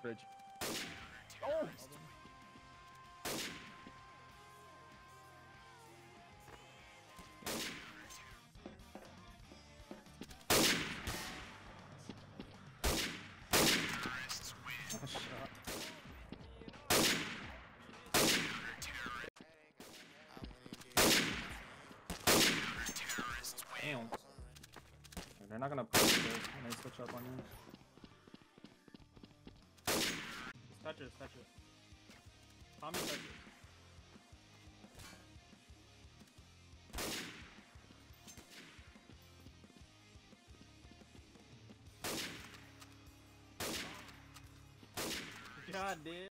Bridge. Oh! Shot. Damn. They're not gonna push this when they switch up on you. Just touches. Tommy touches. God, dude.